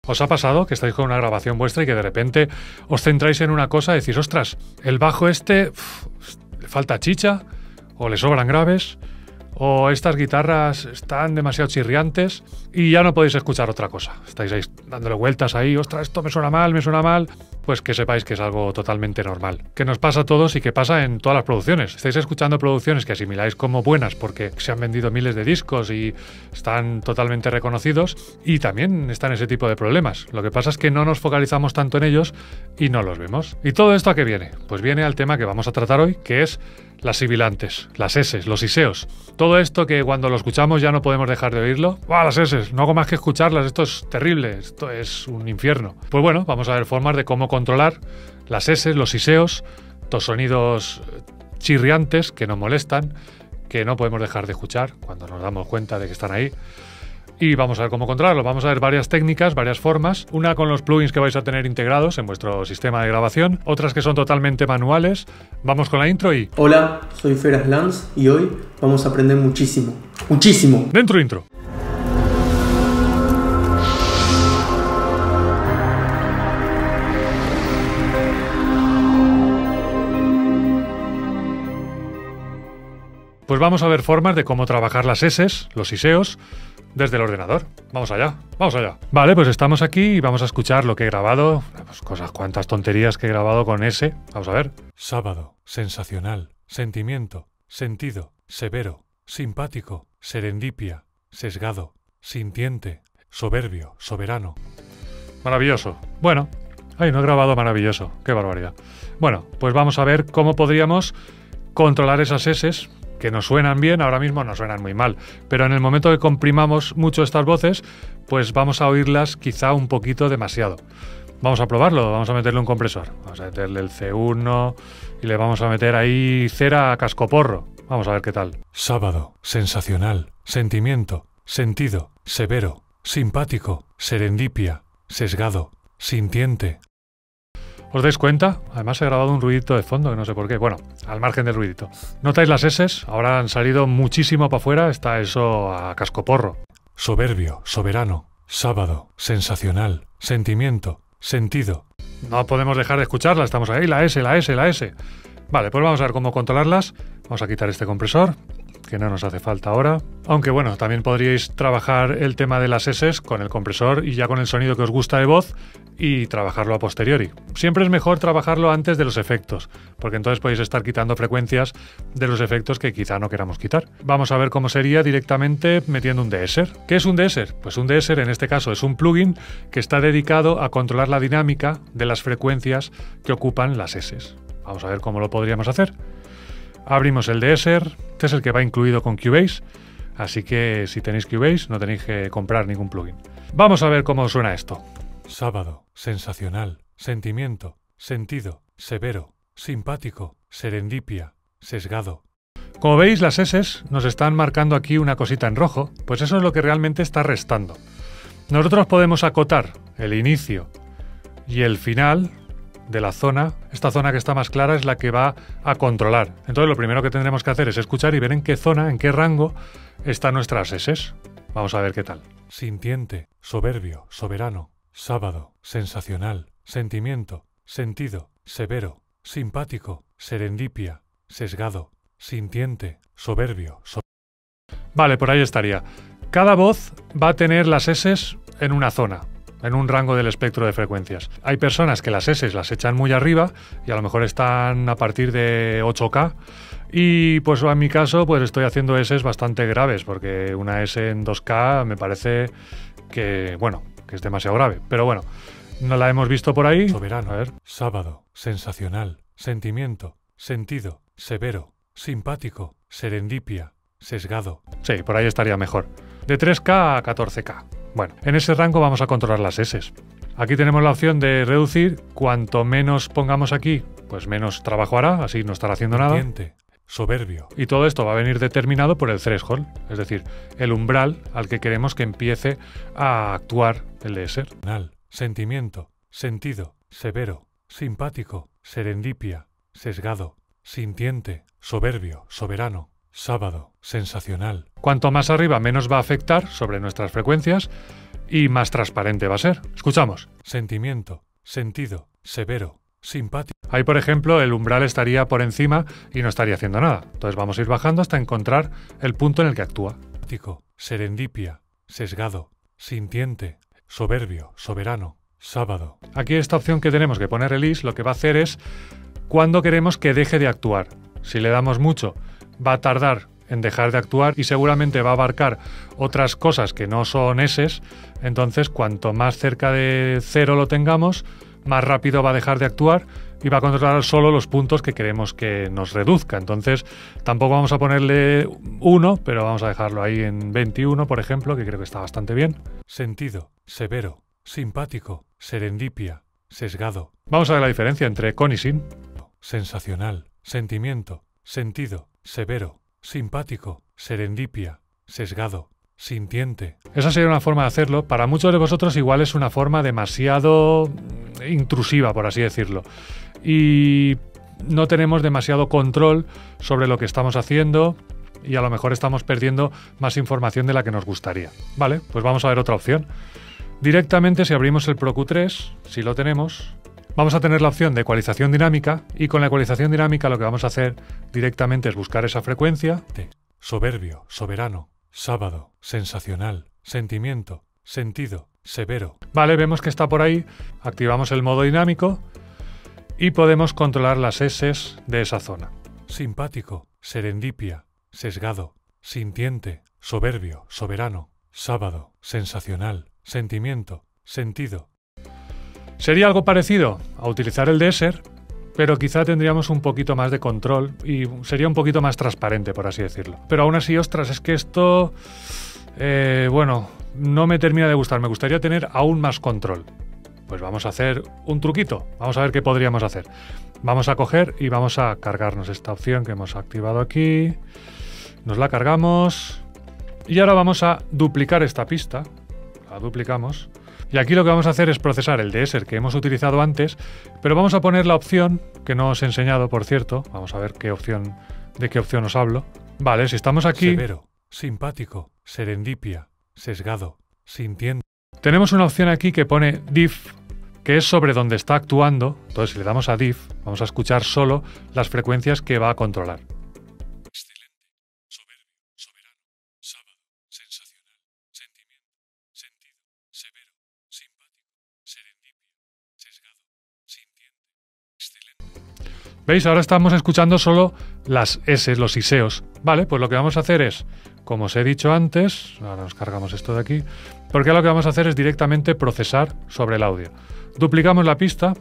¿Os ha pasado que estáis con una grabación vuestra y que de repente os centráis en una cosa y decís, ostras, el bajo le falta chicha, o le sobran graves, o estas guitarras están demasiado chirriantes y ya no podéis escuchar otra cosa? Estáis ahí dándole vueltas ahí, ostras, esto me suena mal, me suena mal. Pues que sepáis que es algo totalmente normal, que nos pasa a todos y que pasa en todas las producciones. Estáis escuchando producciones que asimiláis como buenas porque se han vendido miles de discos y están totalmente reconocidos, y también están ese tipo de problemas. Lo que pasa es que no nos focalizamos tanto en ellos y no los vemos. ¿Y todo esto a qué viene? Pues viene al tema que vamos a tratar hoy, que es las sibilantes, las S, los iseos. Todo esto que cuando lo escuchamos ya no podemos dejar de oírlo. ¡Buah, las S! No hago más que escucharlas, esto es terrible, esto es un infierno. Pues bueno, vamos a ver formas de cómo controlar las S, los iseos, estos sonidos chirriantes que nos molestan, que no podemos dejar de escuchar cuando nos damos cuenta de que están ahí. Y vamos a ver cómo controlarlo. Vamos a ver varias técnicas, varias formas. Una con los plugins que vais a tener integrados en vuestro sistema de grabación. Otras que son totalmente manuales. Vamos con la intro y... Hola, soy Feras Lanz y hoy vamos a aprender muchísimo. ¡Muchísimo! ¡Dentro intro! Pues vamos a ver formas de cómo trabajar las S, los iseos, desde el ordenador. Vamos allá, vamos allá. Vale, pues estamos aquí y vamos a escuchar lo que he grabado. Pues cosas, cuantas tonterías que he grabado con S. Vamos a ver. Sábado, sensacional, sentimiento, sentido, severo, simpático, serendipia, sesgado, sintiente, soberbio, soberano. Maravilloso. Bueno, ay, no he grabado maravilloso. Qué barbaridad. Bueno, pues vamos a ver cómo podríamos controlar esas S que nos suenan bien, ahora mismo nos suenan muy mal, pero en el momento que comprimamos mucho estas voces, pues vamos a oírlas quizá un poquito demasiado. Vamos a probarlo, vamos a meterle un compresor, vamos a meterle el C1 y le vamos a meter ahí cera a cascoporro. Vamos a ver qué tal. Sábado, sensacional, sentimiento, sentido, severo, simpático, serendipia, sesgado, sintiente. ¿Os dais cuenta? Además he grabado un ruidito de fondo que no sé por qué. Bueno, al margen del ruidito. ¿Notáis las S? Ahora han salido muchísimo para afuera. Está eso a cascoporro. Soberbio, soberano, sábado, sensacional, sentimiento, sentido. No podemos dejar de escucharla. Estamos ahí, la S, la S, la S. Vale, pues vamos a ver cómo controlarlas. Vamos a quitar este compresor, que no nos hace falta ahora. Aunque bueno, también podríais trabajar el tema de las S con el compresor y ya con el sonido que os gusta de voz y trabajarlo a posteriori. Siempre es mejor trabajarlo antes de los efectos, porque entonces podéis estar quitando frecuencias de los efectos que quizá no queramos quitar. Vamos a ver cómo sería directamente metiendo un deesser. ¿Qué es un deesser? Pues un deesser en este caso es un plugin que está dedicado a controlar la dinámica de las frecuencias que ocupan las S. Vamos a ver cómo lo podríamos hacer. Abrimos el deesser, este es el que va incluido con Cubase, así que si tenéis Cubase no tenéis que comprar ningún plugin. Vamos a ver cómo suena esto. Sábado, sensacional, sentimiento, sentido, severo, simpático, serendipia, sesgado. Como veis, las S nos están marcando aquí una cosita en rojo, pues eso es lo que realmente está restando. Nosotros podemos acotar el inicio y el final de la zona. Esta zona que está más clara es la que va a controlar. Entonces lo primero que tendremos que hacer es escuchar y ver en qué zona, en qué rango están nuestras S. Vamos a ver qué tal. Sintiente, soberbio, soberano, sábado, sensacional, sentimiento, sentido, severo, simpático, serendipia, sesgado, sintiente, soberbio. Vale, por ahí estaría. Cada voz va a tener las S en una zona, en un rango del espectro de frecuencias. Hay personas que las S las echan muy arriba y a lo mejor están a partir de 8K, y pues en mi caso pues estoy haciendo S bastante graves, porque una S en 2K me parece que, bueno, que es demasiado grave. Pero bueno, no la hemos visto por ahí. Soberano, a ver. Sábado, sensacional, sentimiento, sentido, severo, simpático, serendipia, sesgado. Sí, por ahí estaría mejor. De 3K a 14K. Bueno, en ese rango vamos a controlar las S. Aquí tenemos la opción de reducir. Cuanto menos pongamos aquí, pues menos trabajo hará, así no estará haciendo nada. Soberbio. Y todo esto va a venir determinado por el threshold, es decir, el umbral al que queremos que empiece a actuar el deesser. Sentimiento, sentido, severo, simpático, serendipia, sesgado, sintiente, soberbio, soberano, sábado, sensacional. Cuanto más arriba, menos va a afectar sobre nuestras frecuencias y más transparente va a ser. Escuchamos. Sentimiento, sentido, severo, simpático. Ahí, por ejemplo, el umbral estaría por encima y no estaría haciendo nada. Entonces vamos a ir bajando hasta encontrar el punto en el que actúa. Serendipia, sesgado, sintiente, soberbio, soberano, sábado. Aquí esta opción que tenemos que poner release lo que va a hacer es cuando queremos que deje de actuar. Si le damos mucho, va a tardar en dejar de actuar y seguramente va a abarcar otras cosas que no son eses. Entonces, cuanto más cerca de 0 lo tengamos, más rápido va a dejar de actuar y va a controlar solo los puntos que queremos que nos reduzca. Entonces, tampoco vamos a ponerle 1, pero vamos a dejarlo ahí en 21, por ejemplo, que creo que está bastante bien. Sentido, severo, simpático, serendipia, sesgado. Vamos a ver la diferencia entre con y sin. Sensacional, sentimiento, sentido, severo, simpático, serendipia, sesgado, sintiente. Esa sería una forma de hacerlo. Para muchos de vosotros igual es una forma demasiado intrusiva, por así decirlo. Y no tenemos demasiado control sobre lo que estamos haciendo y a lo mejor estamos perdiendo más información de la que nos gustaría. Vale, pues vamos a ver otra opción. Directamente, si abrimos el ProQ3, si lo tenemos, vamos a tener la opción de ecualización dinámica y con la ecualización dinámica lo que vamos a hacer directamente es buscar esa frecuencia de soberbio, soberano, sábado, sensacional, sentimiento, sentido, severo. Vale, vemos que está por ahí, activamos el modo dinámico y podemos controlar las eses de esa zona. Simpático, serendipia, sesgado, sintiente, soberbio, soberano, sábado, sensacional, sentimiento, sentido. Sería algo parecido a utilizar el deesser, pero quizá tendríamos un poquito más de control y sería un poquito más transparente, por así decirlo. Pero aún así, ostras, es que esto, bueno, no me termina de gustar. Me gustaría tener aún más control. Pues vamos a hacer un truquito. Vamos a ver qué podríamos hacer. Vamos a coger y vamos a cargarnos esta opción que hemos activado aquí. Nos la cargamos. Y ahora vamos a duplicar esta pista. La duplicamos. Y aquí lo que vamos a hacer es procesar el deesser que hemos utilizado antes, pero vamos a poner la opción, que no os he enseñado, por cierto. Vamos a ver de qué opción os hablo. Vale, si estamos aquí... Severo, simpático, serendipia, sesgado, sintiente. Tenemos una opción aquí que pone diff, que es sobre donde está actuando. Entonces, si le damos a diff, vamos a escuchar solo las frecuencias que va a controlar. Excelente, soberbio, soberano, sábado, sensacional, sentimiento, sentido, severo, simpático, serendipia, sesgado, sintiente, excelente. ¿Veis? Ahora estamos escuchando solo las S, los iseos. Vale, pues lo que vamos a hacer es, como os he dicho antes, ahora nos cargamos esto de aquí, porque lo que vamos a hacer es directamente procesar sobre el audio. Duplicamos la pista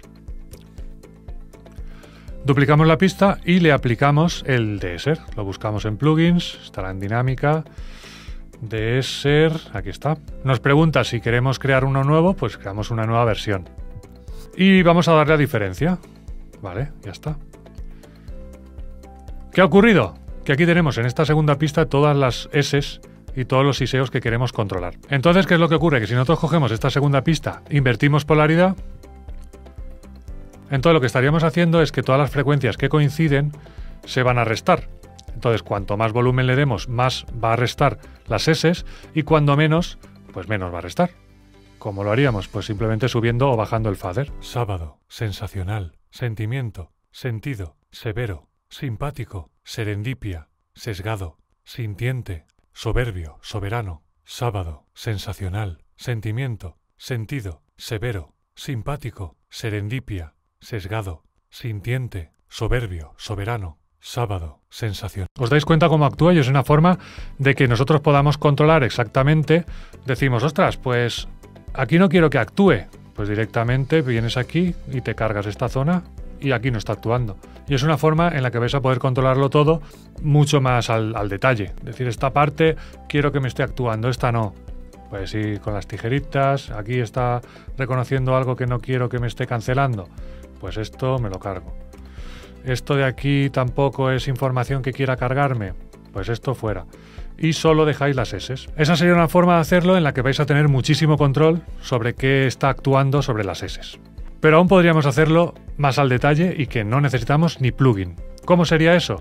y le aplicamos el deesser. Lo buscamos en plugins, estará en dinámica, deesser, aquí está. Nos pregunta si queremos crear uno nuevo, pues creamos una nueva versión. Y vamos a darle a diferencia. Vale, ya está. ¿Qué ha ocurrido? Que aquí tenemos en esta segunda pista todas las S's y todos los iseos que queremos controlar. Entonces, ¿qué es lo que ocurre? Que si nosotros cogemos esta segunda pista, invertimos polaridad, entonces lo que estaríamos haciendo es que todas las frecuencias que coinciden se van a restar. Entonces, cuanto más volumen le demos, más va a restar las S's y cuando menos, pues menos va a restar. ¿Cómo lo haríamos? Pues simplemente subiendo o bajando el fader. Sábado, sensacional, sentimiento, sentido, severo, simpático, serendipia, sesgado, sintiente, soberbio, soberano, sábado, sensacional, sentimiento, sentido, severo, simpático, serendipia, sesgado, sintiente, soberbio, soberano, sábado, sensacional. ¿Os dais cuenta cómo actúa? Y es una forma de que nosotros podamos controlar exactamente. Decimos, ostras, pues aquí no quiero que actúe. Pues directamente vienes aquí y te cargas esta zona y aquí no está actuando. Y es una forma en la que vais a poder controlarlo todo mucho más al detalle. Es decir, esta parte quiero que me esté actuando, esta no. Pues sí, con las tijeritas, aquí está reconociendo algo que no quiero que me esté cancelando. Pues esto me lo cargo. Esto de aquí tampoco es información que quiera cargarme. Pues esto fuera. Y solo dejáis las S's. Esa sería una forma de hacerlo en la que vais a tener muchísimo control sobre qué está actuando sobre las S's. Pero aún podríamos hacerlo más al detalle y que no necesitamos ni plugin. ¿Cómo sería eso?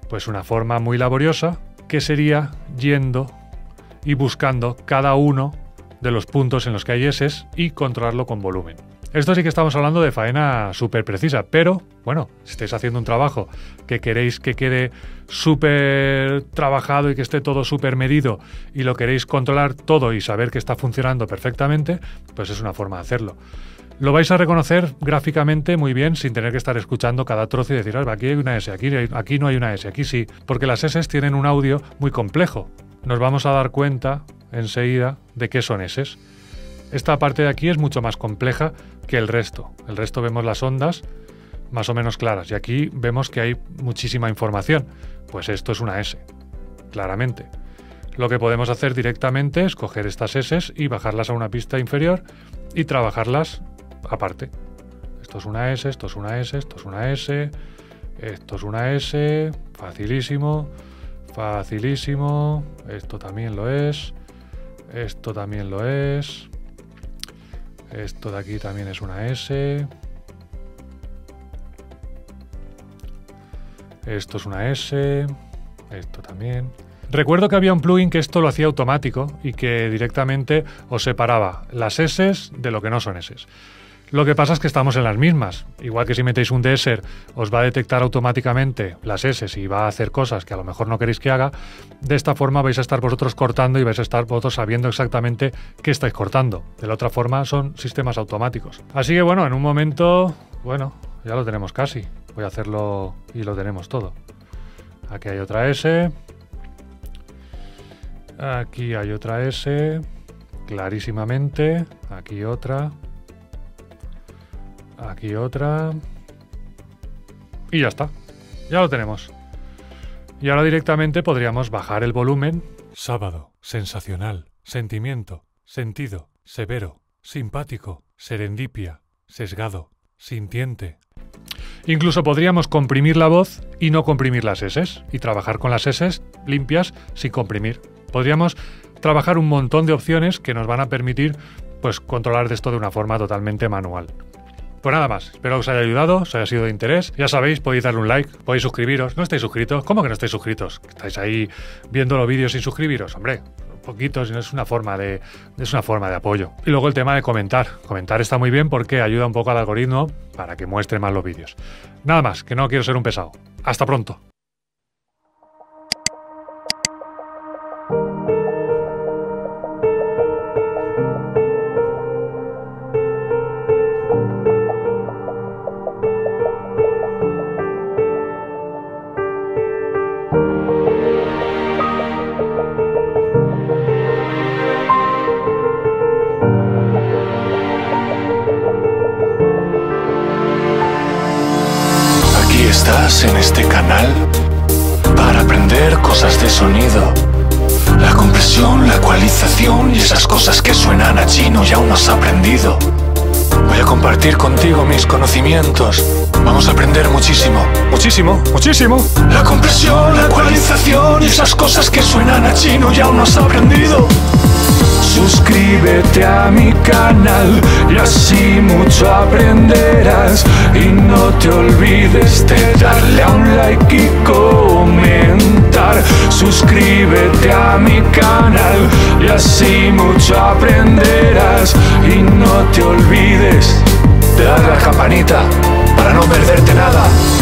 Pues una forma muy laboriosa que sería yendo y buscando cada uno de los puntos en los que hay S y controlarlo con volumen. Esto sí que estamos hablando de faena súper precisa, pero bueno, si estáis haciendo un trabajo que queréis que quede súper trabajado y que esté todo súper medido y lo queréis controlar todo y saber que está funcionando perfectamente, pues es una forma de hacerlo. Lo vais a reconocer gráficamente muy bien sin tener que estar escuchando cada trozo y decir, aquí hay una S, aquí no hay una S, aquí sí, porque las S tienen un audio muy complejo. Nos vamos a dar cuenta enseguida de qué son S. Esta parte de aquí es mucho más compleja que el resto. El resto vemos las ondas más o menos claras y aquí vemos que hay muchísima información. Pues esto es una S, claramente. Lo que podemos hacer directamente es coger estas S y bajarlas a una pista inferior y trabajarlas aparte. Esto es una S, esto es una S, esto es una S, esto es una S, facilísimo, facilísimo, esto también lo es, esto también lo es. Esto de aquí también es una S. Esto es una S. Esto también. Recuerdo que había un plugin que esto lo hacía automático y que directamente os separaba las S de lo que no son S. Lo que pasa es que estamos en las mismas. Igual que si metéis un deesser, os va a detectar automáticamente las S y va a hacer cosas que a lo mejor no queréis que haga. De esta forma vais a estar vosotros cortando y vais a estar vosotros sabiendo exactamente qué estáis cortando. De la otra forma son sistemas automáticos. Así que bueno, en un momento, bueno, ya lo tenemos casi. Voy a hacerlo y lo tenemos todo. Aquí hay otra S. Aquí hay otra S. Clarísimamente. Aquí otra. Aquí otra. Y ya está. Ya lo tenemos. Y ahora directamente podríamos bajar el volumen. Sábado, sensacional, sentimiento, sentido, severo, simpático, serendipia, sesgado, sintiente. Incluso podríamos comprimir la voz y no comprimir las S y trabajar con las S limpias sin comprimir. Podríamos trabajar un montón de opciones que nos van a permitir pues controlar esto de una forma totalmente manual. Pues nada más, espero que os haya ayudado, os haya sido de interés. Ya sabéis, podéis darle un like, podéis suscribiros. ¿No estáis suscritos? ¿Cómo que no estáis suscritos? ¿Estáis ahí viendo los vídeos sin suscribiros? Hombre, un poquito, es una forma de apoyo. Y luego el tema de comentar. Comentar está muy bien porque ayuda un poco al algoritmo para que muestre más los vídeos. Nada más, que no quiero ser un pesado. Hasta pronto. Estás en este canal para aprender cosas de sonido, la compresión, la ecualización y esas cosas que suenan a chino y aún no has aprendido. Voy a compartir contigo mis conocimientos. Vamos a aprender muchísimo, muchísimo, muchísimo. La compresión, la ecualización y esas cosas que suenan a chino y aún no has aprendido. Suscríbete a mi canal y así mucho aprenderás. Y no te olvides de darle a un like y comentar. Suscríbete a mi canal y así mucho aprenderás. Y no te olvides de darle a la campanita para no perderte nada.